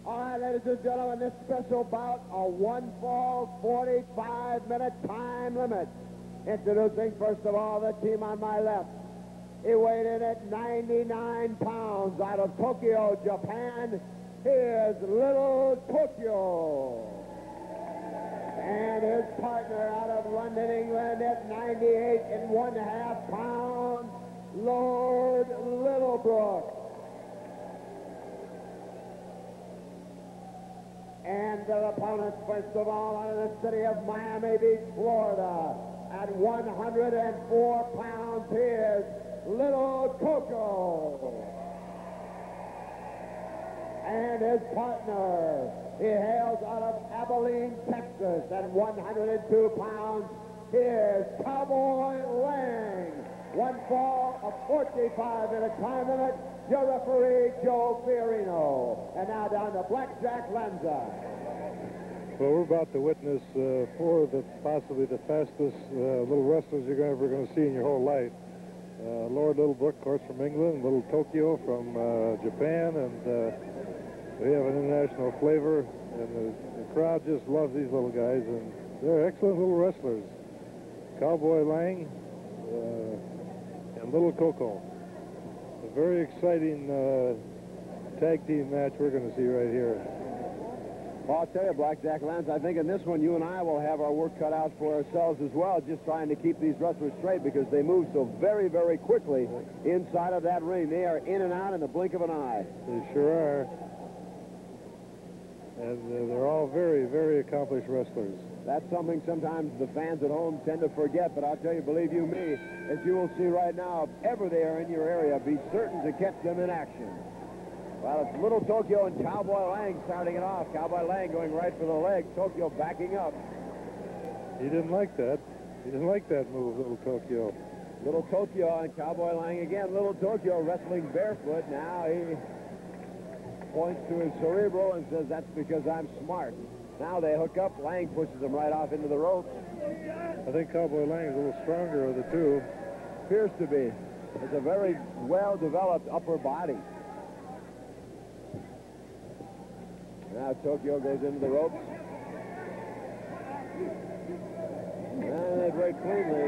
All right, ladies and gentlemen, this special bout, a one-fall, 45-minute time limit. Introducing, first of all, the team on my left. He weighed in at 99 pounds out of Tokyo, Japan. Here's Little Tokyo. And his partner out of London, England at 98 1/2 pounds, Lord Littlebrook. And their opponents, first of all, out of the city of Miami Beach, Florida, at 104 pounds, here's Little Coco. And his partner, he hails out of Abilene, Texas, at 102 pounds, here's Cowboy Lang. One fall, a 45-minute time limit. Your referee, Joe Fiorino. And now down to Blackjack Lanza. Well, we're about to witness four of possibly the fastest little wrestlers you're ever going to see in your whole life. Lord Littlebrook, of course, from England, Little Tokyo from Japan, and they have an international flavor, and the crowd just loves these little guys, and they're excellent little wrestlers. Cowboy Lang and Little Coco. A very exciting tag team match we're going to see right here. Well, I'll tell you, Blackjack Lance, I think in this one you and I will have our work cut out for ourselves as well, just trying to keep these wrestlers straight because they move so very, very quickly inside of that ring. They are in and out in the blink of an eye. They sure are. And they're all very, very accomplished wrestlers. That's something sometimes the fans at home tend to forget, but I'll tell you, believe you me, as you will see right now, if ever they are in your area, be certain to catch them in action. Well, it's Little Tokyo and Cowboy Lang starting it off. Cowboy Lang going right for the leg. Tokyo backing up. He didn't like that. He didn't like that move, Little Tokyo. Little Tokyo and Cowboy Lang again. Little Tokyo wrestling barefoot. Now he points to his cerebral and says, that's because I'm smart. Now they hook up. Lang pushes him right off into the ropes. I think Cowboy Lang is a little stronger of the two. Appears to be. It's a very well-developed upper body. Now Tokyo goes into the ropes. And they break cleanly.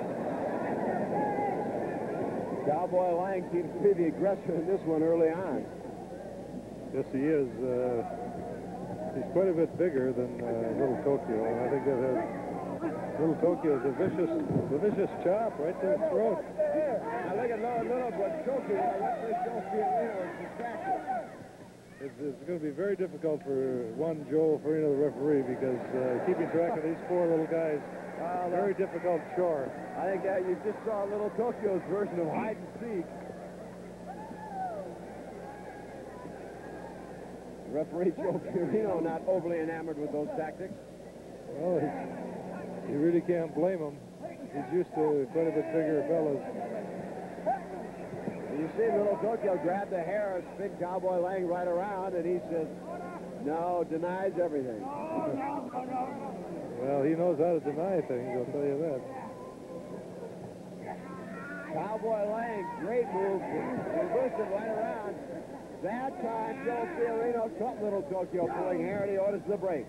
Cowboy Lang seems to be the aggressor in this one early on. Yes, he is. He's quite a bit bigger than Little Tokyo, and I think that Little Tokyo is a vicious chop right to the throat. Now look at Littlebrook choking. Referee Joe Fiorino is distracted. It's going to be very difficult for one Joe Fiorino, the referee, because keeping track of these four little guys, very difficult chore. I think that you just saw Little Tokyo's version of hide and seek. Referee Joe Fiorino not overly enamored with those tactics. Well, you really can't blame him. He's used to quite a bit bigger fellas. You see Little Tokyo grab the hair and spin Cowboy Lang right around, and he says, no, denies everything. Well, he knows how to deny things, I'll tell you that. Cowboy Lang, great move, reversed it right around. That time, Joe Fiorino caught Little Tokyo pulling hair, and he orders the break.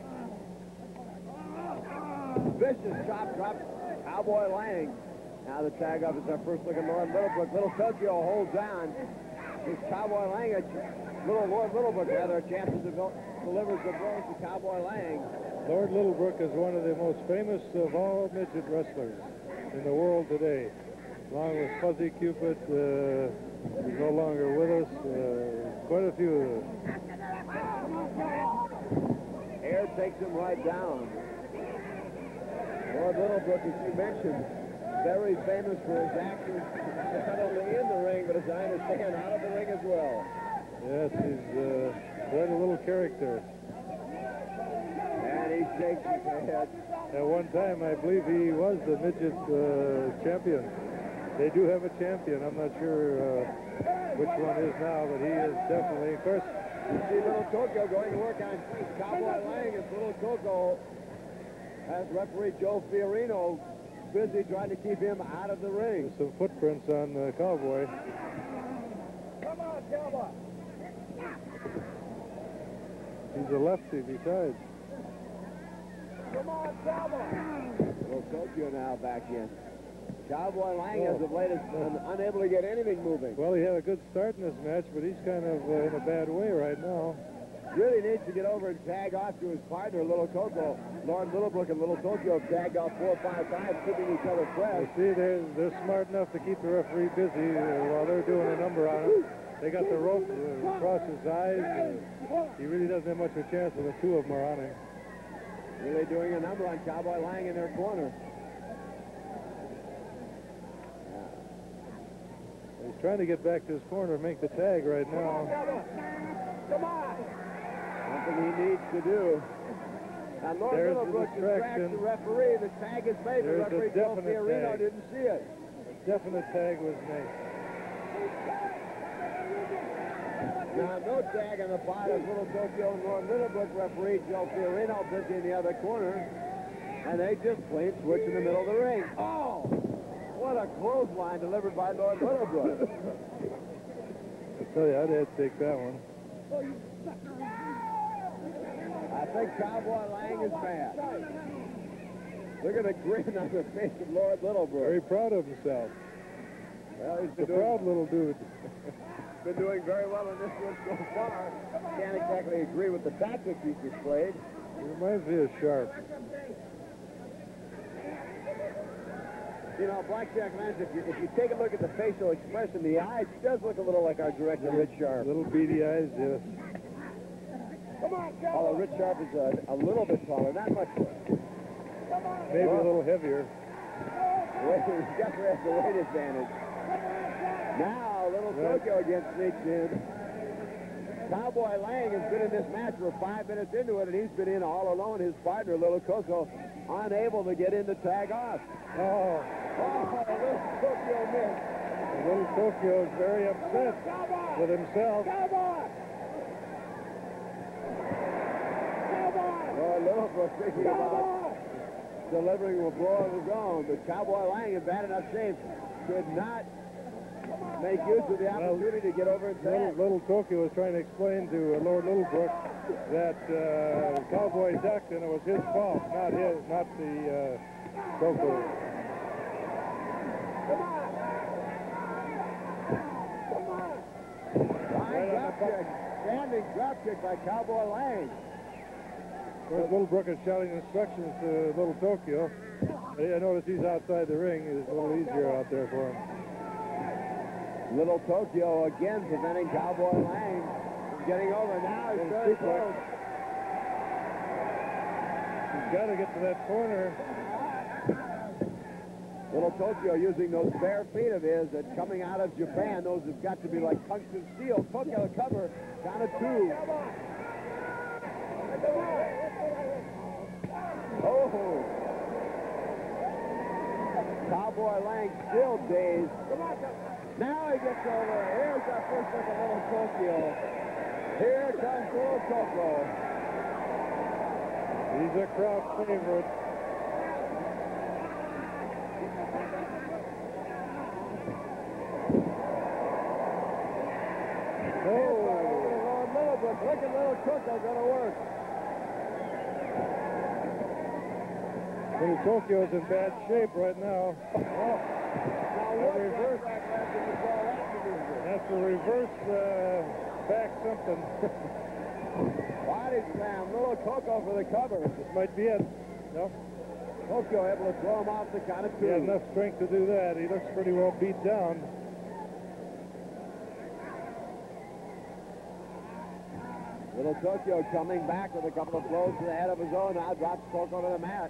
Vicious chop drop, Cowboy Lang. Now the tag up is our first look at Lord Littlebrook. Little Tokyo holds on. This Cowboy Lang, Lord Littlebrook, rather, a chance to delivers the blows to Cowboy Lang. Lord Littlebrook is one of the most famous of all midget wrestlers in the world today. Along with Fuzzy Cupid, who's no longer with us, quite a few of them. Air takes him right down. Lord Littlebrook, as you mentioned, very famous for his actions, not only in the ring, but as I understand, out of the ring as well. Yes, he's quite a little character. And he shakes his head. At one time, I believe he was the midget champion. They do have a champion. I'm not sure which one is now, but he is definitely. Of course, you see Little Tokyo going to work on Cowboy Lang as Little Coco has referee Joe Fiorino busy trying to keep him out of the ring. Some footprints on Cowboy. Come on, Cowboy. He's a lefty besides. Come on, Cowboy. Well, Tokyo now back in. Cowboy Lang, as of late, is unable to get anything moving. Well, he had a good start in this match, but he's kind of in a bad way right now. Really needs to get over and tag off to his partner, Little Coco. Lord Littlebrook and Little Tokyo have tagged off 4, 5 times, keeping each other fresh. See, they're smart enough to keep the referee busy while they're doing a number on him. They got the rope across his eyes. He really doesn't have much of a chance when the two of them are on him. Really doing a number on Cowboy Lang in their corner. He's trying to get back to his corner and make the tag right now. Come on! Something he needs to do. Now, Lord Littlebrook distracts the referee. The tag is made. The referee, Joe Fiorino, didn't see it. A definite tag was made. Now, no tag on the part of Little Tokyo and Lord Littlebrook. Referee Joe Fiorino busy in the other corner. And they just clean switch in the middle of the ring. Oh! What a clothesline delivered by Lord Littlebrook. I tell you, I'd have to take that one. I think Cowboy Lang is mad. Look at the grin on the face of Lord Littlebrook. Very proud of himself. Well, he's a proud little dude. Been doing very well in this one so far. Can't exactly agree with the tactics he's displayed. He reminds me of Sharp. You know, Blackjack Lance, if you take a look at the facial expression, the eyes does look a little like our director, Rich Sharp. Little beady eyes, yes. Come on, although Rich Sharp is a little bit taller, not much. Maybe a little heavier. He definitely has the weight advantage. Now, Little Tokyo again sneaks in. Cowboy Lang has been in this match. We're 5 minutes into it, and he's been in all alone. His partner, Little Coco, unable to get in to tag off. Oh, Little Tokyo missed. Little Tokyo is very upset with himself. Lord Littlebrook thinking about delivering a blow of his own, but Cowboy Lang, in bad enough shape, could not make use of the opportunity to get over and tag. Little Tokyo was trying to explain to Lord Littlebrook that Cowboy ducked and it was his fault, not the Coco. Come on! Fine drop kick. Standing drop kick by Cowboy Lang. Of course, Littlebrook is shouting instructions to Little Tokyo. I notice he's outside the ring. It's a little easier out there for him. Little Tokyo again preventing Cowboy Lang from getting over. Now he's very close. He's got to get to that corner. Little Tokyo using those bare feet of his that coming out of Japan. Those have got to be like tungsten steel. Tokyo cover, down to 2. Oh! Cowboy Lang still dazed. Now he gets over. Here's our first look at Little Tokyo. Here comes Little Coco. He's a crowd favorite. Look at Little Coco going to work. Little Tokyo's in bad shape right now. That's a reverse back something. Body slam. Little Coco for the cover. This might be it. No. Tokyo able to throw him off the count of 2. He had enough strength to do that. He looks pretty well beat down. Little Tokyo coming back with a couple of blows to the head of his own. Now drops Coco to the mat.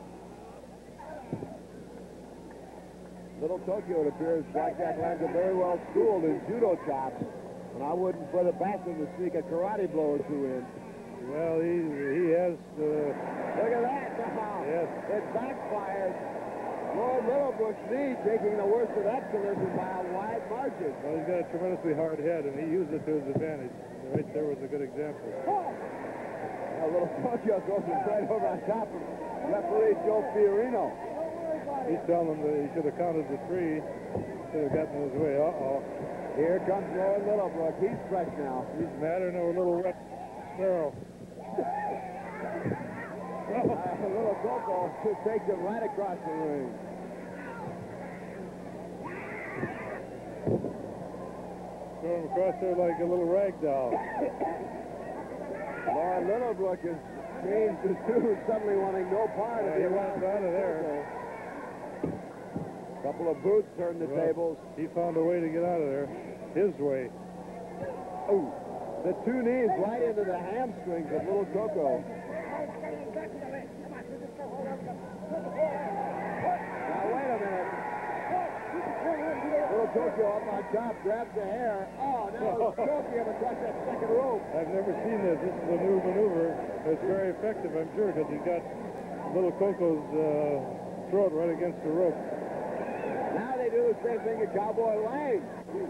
Little Tokyo, it appears, Blackjack Lance are very well schooled in judo chops, and I wouldn't put it past him to sneak a karate blow or 2 in. Well, he has. Look at that now. Yes. It backfired. Lord Littlebrook's knee taking the worst of that collision by a wide margin. Well, he's got a tremendously hard head, and he used it to his advantage. Right there was a good example. Now, Little Tokyo goes right over on top of referee Joe Fiorino. He's telling him that he should have counted the 3. Should have gotten his way. Uh-oh. Here comes Lord Littlebrook. He's fresh now. He's madder than a little wet sparrow. Coco takes him right across the ring. Throw him across there like a little rag doll. Lord Littlebrook has changed his tune, suddenly wanting no part of He the wants out of there. A couple of boots turned the tables. He found a way to get out of there. His way. Oh, the two knees right into the hamstrings of little Coco. Now, wait a minute. Little Coco up on top, grabs the hair. Oh, now Coco across that second rope. I've never seen this. This is a new maneuver. It's very effective, I'm sure, because he's got little Coco's throat right against the rope. Now they do the same thing to Cowboy Lang.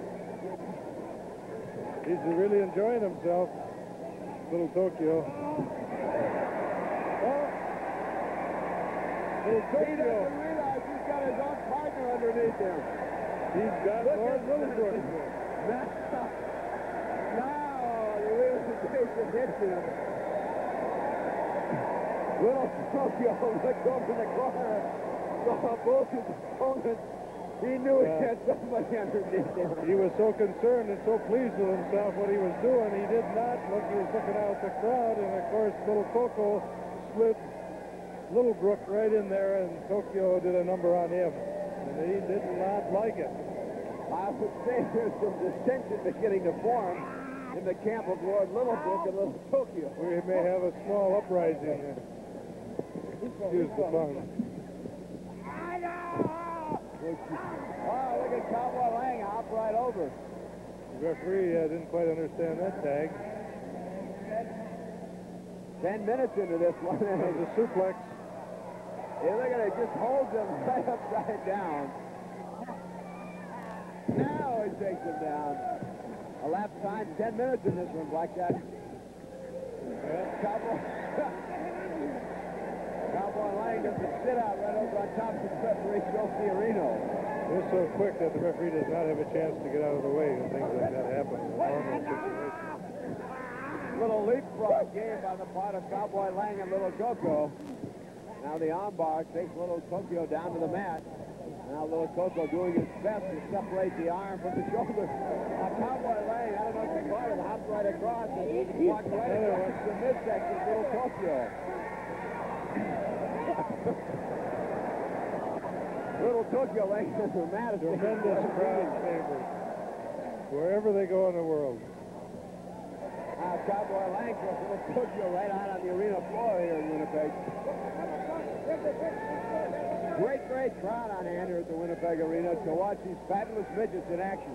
He's really enjoying himself, little Tokyo. Little He Tokyo. doesn't realize he's got his own partner underneath him. He's got Lord Littlebrook. Now the realization hits him. Little Tokyo looked over the corner, saw both his opponents. He knew he had somebody underneath him. He was so concerned and so pleased with himself what he was doing. He did not look. He was looking out at the crowd, and of course, little Coco slid Littlebrook right in there, and Tokyo did a number on him, and he did not like it. I would say there's some dissension beginning to form in the camp of Lord Littlebrook and little Tokyo. We may have a small uprising. Excuse the pun. Oh, look at Cowboy Lang hop right over. The referee didn't quite understand that tag. 10 minutes into this one. It was a suplex. Hey, look at it, just holds him right upside down. Now he takes him down. Elapsed time, 10 minutes in this one, Blackjack. Cowboy Lang does the sit out right over on top of the referee, Joe Fiorino. It was so quick that the referee does not have a chance to get out of the way when things like that happen in a normal situation. Little leapfrog game on the part of Cowboy Lang and little Coco. Now the armbar takes little Tokyo down to the mat. Now little Coco doing his best to separate the arm from the shoulder. Now Cowboy Lang, I don't know if you caught it, hopped right across and walked right across the midsection of little Tokyo. Little Tokyo Lang is the mat. Tremendous crowd favor wherever they go in the world. Cowboy Lang goes little Tokyo right out on the arena floor here in Winnipeg. Great crowd on hand here at the Winnipeg Arena to watch these fabulous midgets in action.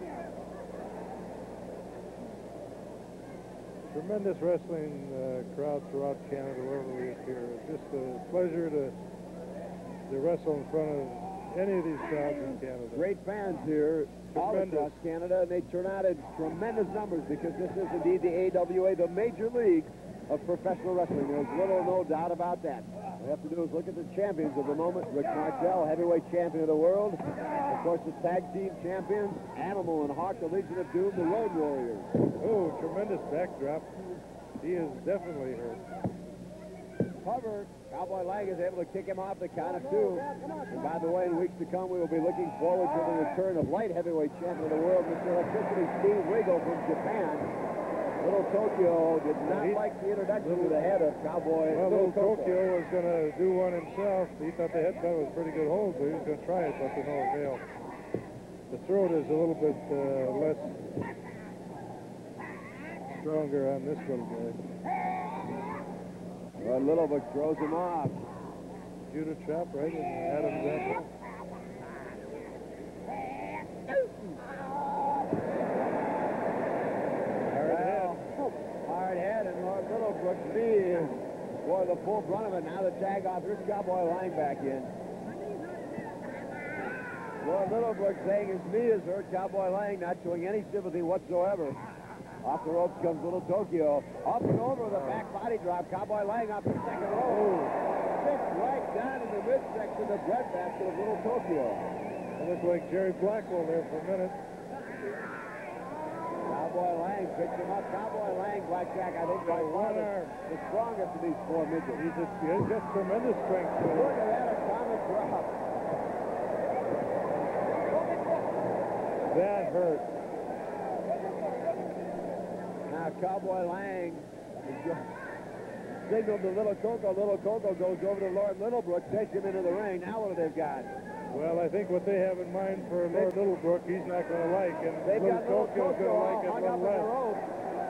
Tremendous wrestling crowd throughout Canada, wherever we appear. It's just a pleasure to wrestle in front of any of these crowds in Canada. Great fans here all across Canada, and they turn out in tremendous numbers because this is indeed the AWA, the major league of professional wrestling. There's little no doubt about that. All we have to do is look at the champions of the moment. Rick Martel, heavyweight champion of the world. Of course, the tag team champions, Animal and Hawk, the Legion of Doom, the Road Warriors. Oh, tremendous backdrop. He is definitely hurt. Cover. Cowboy Lang is able to kick him off the count of two. And by the way, in weeks to come, we will be looking forward to the return of light heavyweight champion of the world, Mr. Electricity Steve Regal from Japan. Little Tokyo did not like the introduction to the head of Cowboy. Well, little Tokyo was going to do one himself. He thought the headbutt was a pretty good hold, so he was going to try it, but to no avail. The throat is a little bit less stronger on this little guy. Well, Littlebrook throws him off. Judo chop right in Adam's apple. Hard head, and Lord Littlebrook's knee bore the full brunt of it. Now the tag off. Here's Cowboy Lang back in. Lord Littlebrook saying his knee is hurt. Cowboy Lang not showing any sympathy whatsoever. Off the ropes comes little Tokyo. Up and over with a back body drop. Cowboy Lang off the second rope. Sits right down in the midsection of the breadbasket of little Tokyo. It looked like Jerry Blackwell there for a minute. Now Cowboy Lang picks him up. Cowboy Lang, Blackjack, I think, by far the strongest of these four midgets. He's got tremendous strength. Look at that atomic drop. That hurt. Now Cowboy Lang signaled to Little Coco. Little Coco goes over to Lord Littlebrook, takes him into the ring. Now what do they've got? Well, I think what they have in mind for Lord Littlebrook, he's not going to like, and they've got Little Coco's going to like it a hung up little in the less. rope.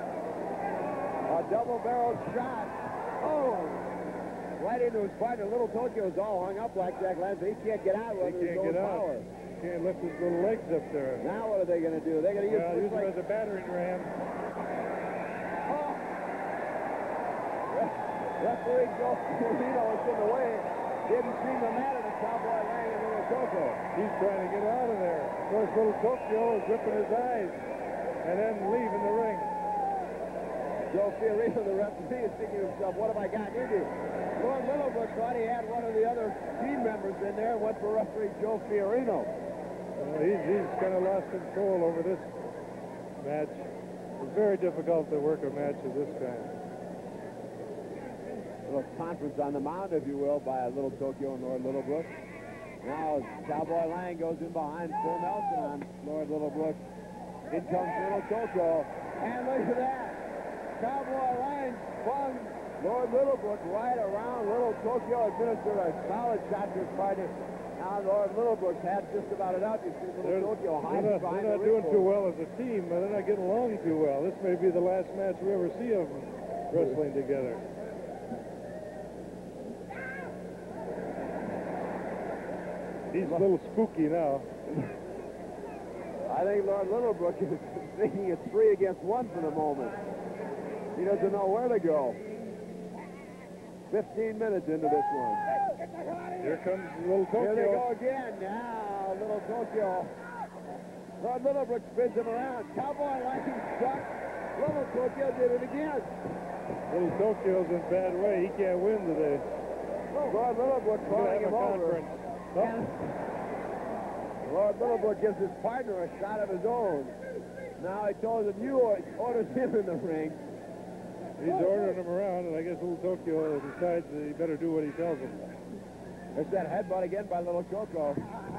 A double-barreled shot. Oh! Right into his partner. Little Tokyo's all hung up, Blackjack Lance. He can't get out with his own power. He can't lift his little legs up there. Now what are they going to do? They're going to use him as a battering ram. Oh! Referee Joe Fiorino is in the way. Didn't seem to matter to Cowboy Lang and Little Coco. He's trying to get out of there. Of course, Little Tokyo is ripping his eyes and then leaving the ring. Joe Fiorino, the referee, is thinking to himself, what have I gotten into? Lord Littlebrook thought he had one of the other team members in there and went for referee Joe Fiorino. He's kind of lost control over this match. It's very difficult to work a match of this kind. A little conference on the mound, if you will, by Little Tokyo and Lord Littlebrook. Now Cowboy Lang goes in behind Phil Nelson on Lord Littlebrook. In comes Little Coco. And look at that. Cowboy Lang spun Lord Littlebrook right around. Little Tokyo administered a solid shot to his partner. Now Lord Littlebrook's had just about it out. You see Little Tokyo hiding behind the ring. They're not doing too well as a team, but they're not getting along too well. This may be the last match we ever see of them wrestling together. He's a little spooky now. I think Lord Littlebrook is thinking it's 3 against 1 for the moment. He doesn't know where to go. 15 minutes into this one. Here comes Little Tokyo. Here they go again. Now, Little Tokyo. Lord Littlebrook spins him around. Cowboy Lang struck. Little Tokyo did it again. Little Tokyo's in bad way. He can't win today. Lord Littlebrook calling him over. And Lord Littlebrook gives his partner a shot of his own. Now he told him, you orders him in the ring. He's ordering him around, and I guess Little Tokyo decides that he better do what he tells him. There's that headbutt again by Little Coco.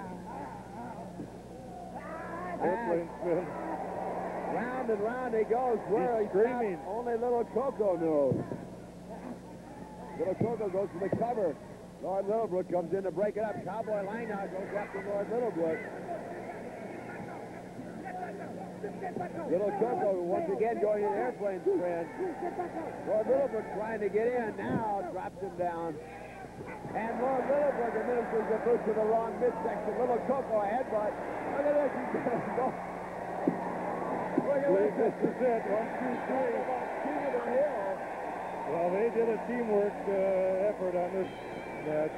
Airplane spin. Round and round he goes. Where he's screaming. Only Little Coco knows. Little Coco goes for the cover. Lord Littlebrook comes in to break it up. Cowboy Lang now goes after Lord Littlebrook. Little Coco once again going to the airplane spin. Lord Littlebrook trying to get in. Now drops him down. And Lord Littlebrook administers the boot to the wrong midsection. Little Coco a headbutt. Look at this. He's going to go. Look at this. This is it. 1, 2, 3. King of the hill. Well, they did a teamwork effort on this match.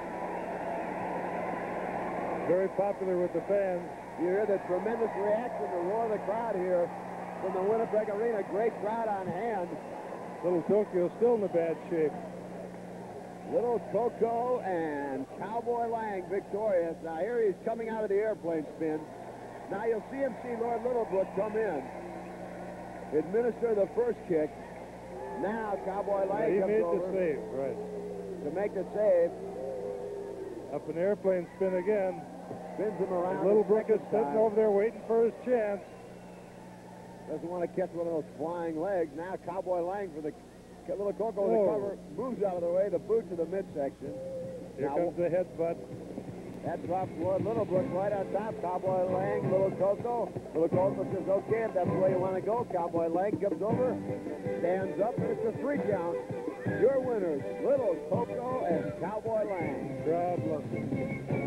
Very popular with the fans. You hear the tremendous reaction, the roar of the crowd here from the Winnipeg Arena. Great crowd on hand. Little Tokyo still in a bad shape. Little Coco and Cowboy Lang victorious. Now here he's coming out of the airplane spin. Now you'll see Lord Littlebrook come in, administer the first kick. Now Cowboy Lang comes over. He made the save, right. To make the save. Up an airplane spin again. Spins him around. Littlebrook is sitting over there waiting for his chance. Doesn't want to catch one of those flying legs. Now Cowboy Lang for the Little Coco with the cover. Moves out of the way. The boot to the midsection. Here comes the headbutt. That drops Lord Littlebrook right on top. Cowboy Lang, Little Coco. Little Coco says, okay, if that's the way you want to go. Cowboy Lang comes over, stands up, and it's a 3 count. Your winners, Little Coco and Cowboy Lang. Problem.